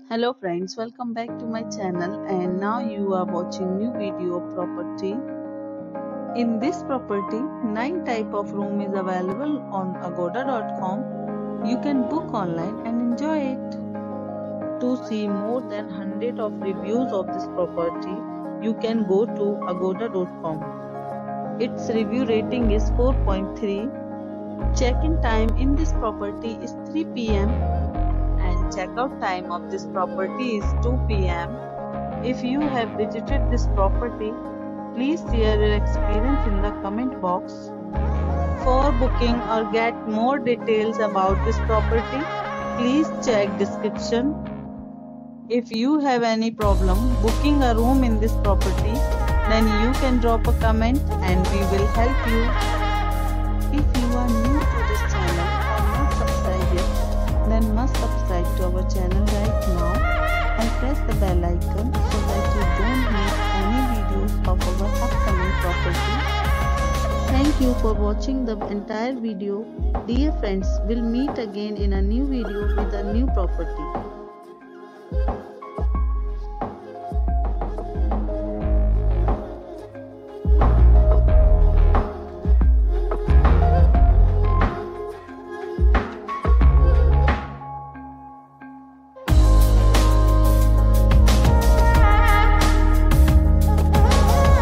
Hello friends, welcome back to my channel, and now you are watching new video of property. In this property, 9 type of room is available on agoda.com. You can book online and enjoy it. To see more than 100 of reviews of this property, you can go to agoda.com. Its review rating is 4.3. Check-in time in this property is 3 p.m. and checkout time of this property is 2 p.m. If you have visited this property, please share your experience in the comment box. For booking or get more details about this property, please check description. If you have any problem booking a room in this property, then you can drop a comment and we will help you. If you are new to this channel or not subscribed yet, then must subscribe to our channel right now and press the bell icon so that you don't miss any videos of our upcoming property. Thank you for watching the entire video. Dear friends, we'll meet again in a new video with a new property.